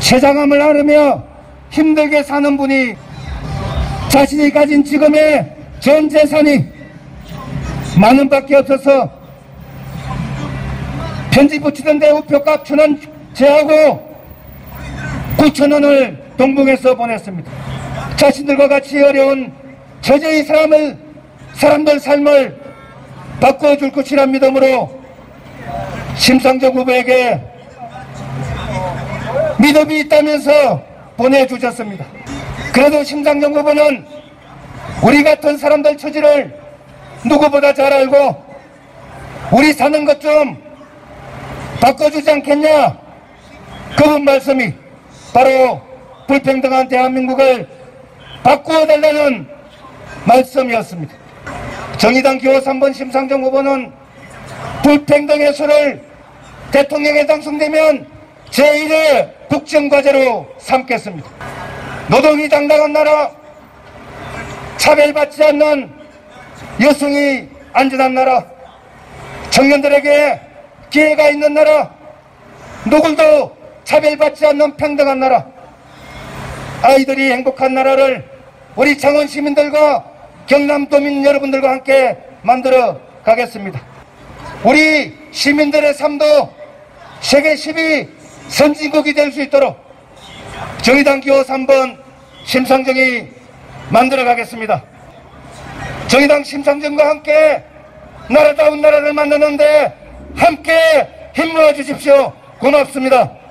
세상함을 앓으며 힘들게 사는 분이 자신이 가진 지금의 전 재산이 10,000원밖에 없어서 편지 붙이던데 우표값 1,000원 제하고 9,000원을 동봉해서 보냈습니다. 자신들과 같이 어려운 저저의 사람들 삶을 바꿔줄 것이란 믿음으로 심상정 후보에게 믿음이 있다면서 보내주셨습니다. 그래도 심상정 후보는 우리 같은 사람들 처지를 누구보다 잘 알고 우리 사는 것 좀 바꿔주지 않겠냐, 그분 말씀이 바로 불평등한 대한민국을 바꾸어달라는 말씀이었습니다. 정의당 기호 3번 심상정 후보는 불평등의 수를 대통령에 당선되면 제1의 국정과제로 삼겠습니다. 노동이 당당한 나라, 차별받지 않는 여성이 안전한 나라, 청년들에게 기회가 있는 나라, 누구도 차별받지 않는 평등한 나라, 아이들이 행복한 나라를 우리 창원 시민들과 경남도민 여러분들과 함께 만들어 가겠습니다. 우리 시민들의 삶도 세계 10위 선진국이 될 수 있도록 정의당 기호 3번 심상정이 만들어 가겠습니다. 정의당 심상정과 함께 나라다운 나라를 만드는데 함께 힘모아 주십시오. 고맙습니다.